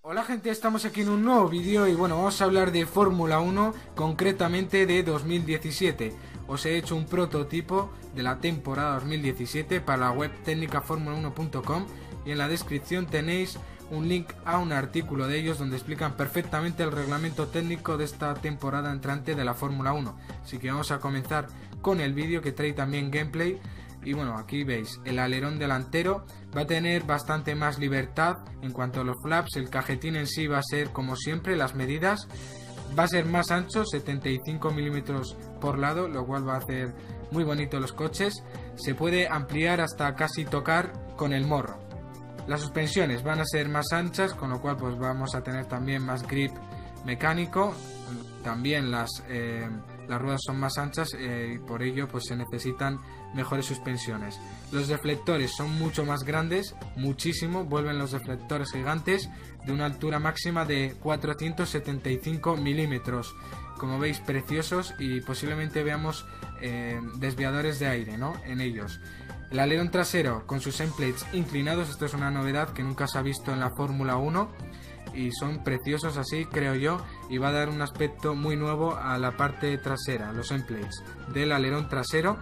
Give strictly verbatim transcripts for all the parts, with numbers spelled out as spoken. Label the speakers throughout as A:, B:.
A: Hola gente, estamos aquí en un nuevo vídeo y bueno, vamos a hablar de Fórmula uno, concretamente de dos mil diecisiete. Os he hecho un prototipo de la temporada dos mil diecisiete para la web técnica fórmula uno punto com y en la descripción tenéis un link a un artículo de ellos donde explican perfectamente el reglamento técnico de esta temporada entrante de la Fórmula uno. Así que vamos a comenzar con el vídeo que trae también gameplay. Y bueno, aquí veis, el alerón delantero va a tener bastante más libertad en cuanto a los flaps. El cajetín en sí va a ser como siempre, las medidas va a ser más ancho, setenta y cinco milímetros por lado, lo cual va a hacer muy bonito los coches. Se puede ampliar hasta casi tocar con el morro. Las suspensiones van a ser más anchas, con lo cual pues vamos a tener también más grip mecánico. También las, eh, las ruedas son más anchas eh, y por ello pues se necesitan mejores suspensiones. Los deflectores son mucho más grandes, muchísimo, vuelven los deflectores gigantes de una altura máxima de cuatrocientos setenta y cinco milímetros. Como veis, preciosos, y posiblemente veamos eh, desviadores de aire, ¿no?, en ellos. El alerón trasero con sus endplates inclinados, esto es una novedad que nunca se ha visto en la Fórmula uno. Y son preciosos así, creo yo, y va a dar un aspecto muy nuevo a la parte trasera, los endplates del alerón trasero.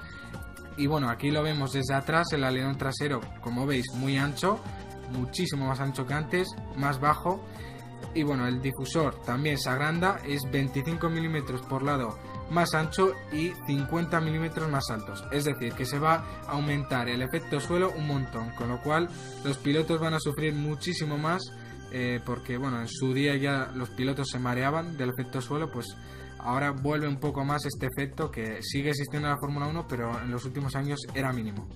A: Y bueno, aquí lo vemos desde atrás, el alerón trasero, como veis, muy ancho, muchísimo más ancho que antes, más bajo. Y bueno, el difusor también se agranda, es veinticinco milímetros por lado más ancho y cincuenta milímetros más altos. Es decir, que se va a aumentar el efecto suelo un montón, con lo cual los pilotos van a sufrir muchísimo más. Eh, porque bueno, en su día ya los pilotos se mareaban del efecto suelo, pues ahora vuelve un poco más este efecto que sigue existiendo en la Fórmula uno, pero en los últimos años era mínimo.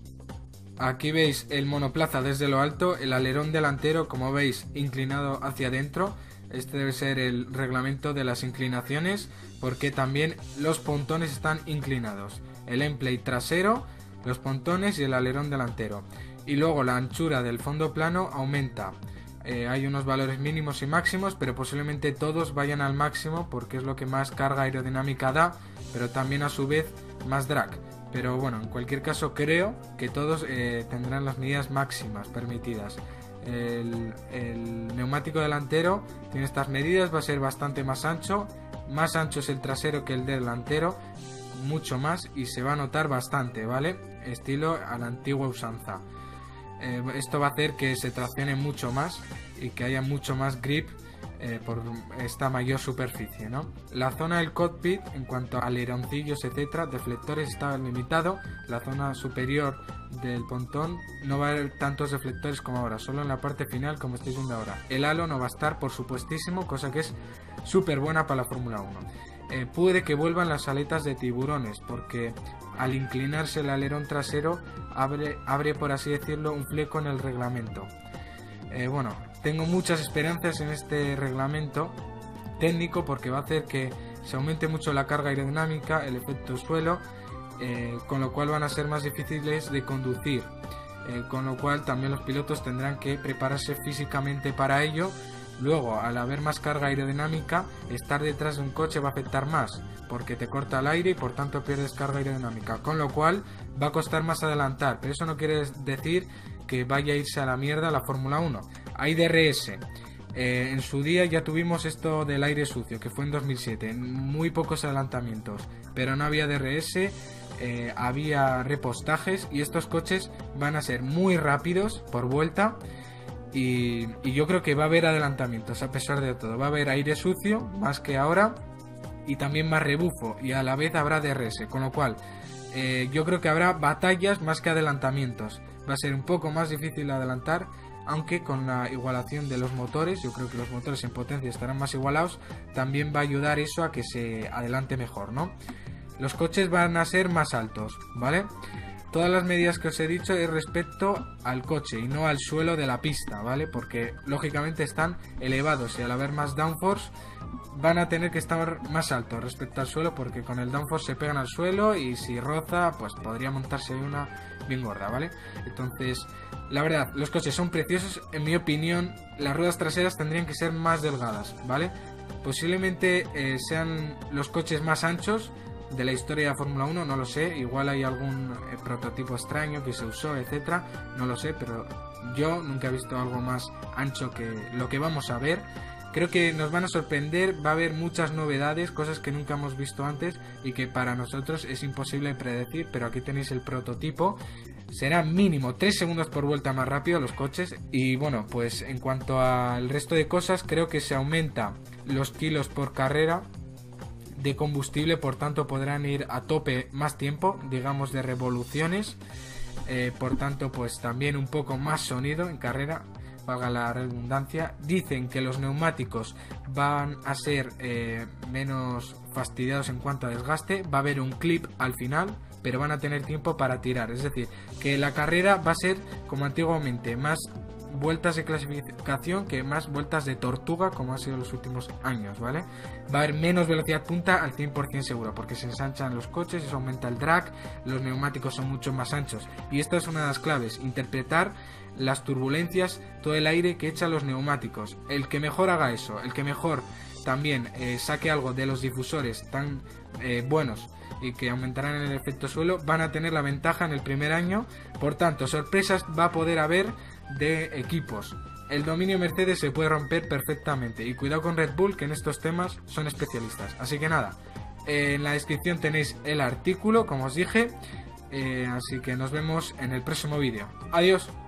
A: Aquí veis el monoplaza desde lo alto, el alerón delantero, como veis, inclinado hacia adentro. Este debe ser el reglamento de las inclinaciones, porque también los pontones están inclinados. El endplate trasero, los pontones y el alerón delantero. Y luego la anchura del fondo plano aumenta. Eh, hay unos valores mínimos y máximos, pero posiblemente todos vayan al máximo porque es lo que más carga aerodinámica da, pero también a su vez más drag. Pero bueno, en cualquier caso creo que todos eh, tendrán las medidas máximas permitidas. El, el neumático delantero tiene estas medidas, va a ser bastante más ancho, más ancho es el trasero que el delantero, mucho más, y se va a notar bastante, ¿vale? Estilo a la antigua usanza. Eh, esto va a hacer que se traccione mucho más y que haya mucho más grip eh, por esta mayor superficie, ¿no? La zona del cockpit, en cuanto a aleroncillos, etcétera, deflectores, está limitado. La zona superior del pontón no va a haber tantos deflectores como ahora, solo en la parte final, como estáis viendo ahora. El halo no va a estar, por supuestísimo, cosa que es súper buena para la Fórmula uno. Eh, puede que vuelvan las aletas de tiburones, porque al inclinarse el alerón trasero abre, abre por así decirlo, un fleco en el reglamento. Eh, bueno, tengo muchas esperanzas en este reglamento técnico porque va a hacer que se aumente mucho la carga aerodinámica, el efecto suelo, eh, con lo cual van a ser más difíciles de conducir, eh, con lo cual también los pilotos tendrán que prepararse físicamente para ello. Luego, al haber más carga aerodinámica, estar detrás de un coche va a afectar más, porque te corta el aire y por tanto pierdes carga aerodinámica, con lo cual va a costar más adelantar, pero eso no quiere decir que vaya a irse a la mierda la Fórmula uno. Hay D R S. Eh, en su día ya tuvimos esto del aire sucio, que fue en dos mil siete, muy pocos adelantamientos, pero no había D R S, eh, había repostajes y estos coches van a ser muy rápidos por vuelta. Y, y yo creo que va a haber adelantamientos a pesar de todo, va a haber aire sucio más que ahora y también más rebufo, y a la vez habrá D R S, con lo cual eh, yo creo que habrá batallas más que adelantamientos. Va a ser un poco más difícil adelantar, aunque con la igualación de los motores, yo creo que los motores en potencia estarán más igualados, también va a ayudar eso a que se adelante mejor, ¿no? Los coches van a ser más altos, ¿vale? Todas las medidas que os he dicho es respecto al coche y no al suelo de la pista, ¿vale? Porque lógicamente están elevados y al haber más downforce van a tener que estar más altos respecto al suelo, porque con el downforce se pegan al suelo y si roza pues podría montarse una bien gorda, ¿vale? Entonces, la verdad, los coches son preciosos. En mi opinión, las ruedas traseras tendrían que ser más delgadas, ¿vale? Posiblemente eh, sean los coches más anchos de la historia de la Fórmula uno, no lo sé, igual hay algún eh, prototipo extraño que se usó, etcétera, no lo sé, pero Yo nunca he visto algo más ancho que lo que vamos a ver. Creo que nos van a sorprender, va a haber muchas novedades, cosas que nunca hemos visto antes y que para nosotros es imposible predecir, pero aquí tenéis el prototipo. Será mínimo tres segundos por vuelta más rápido los coches. Y bueno, pues en cuanto al resto de cosas, creo que se aumenta los kilos por carrera de combustible, por tanto podrán ir a tope más tiempo, digamos de revoluciones. Eh, por tanto, pues también un poco más sonido en carrera, valga la redundancia. Dicen que los neumáticos van a ser eh, menos fastidiados en cuanto a desgaste. Va a haber un clip al final, pero van a tener tiempo para tirar. Es decir, que la carrera va a ser como antiguamente, más vueltas de clasificación que más vueltas de tortuga, como ha sido en los últimos años, ¿vale? Va a haber menos velocidad punta al cien por ciento seguro, porque se ensanchan los coches, eso aumenta el drag, los neumáticos son mucho más anchos. Y esto es una de las claves, interpretar las turbulencias, todo el aire que echan los neumáticos. El que mejor haga eso, el que mejor también eh, saque algo de los difusores tan eh, buenos y que aumentarán el efecto suelo, van a tener la ventaja en el primer año. Por tanto, sorpresas va a poder haber de equipos. El dominio Mercedes se puede romper perfectamente, y cuidado con Red Bull, que en estos temas son especialistas. Así que nada, eh, en la descripción tenéis el artículo, como os dije, eh, así que nos vemos en el próximo vídeo. Adiós.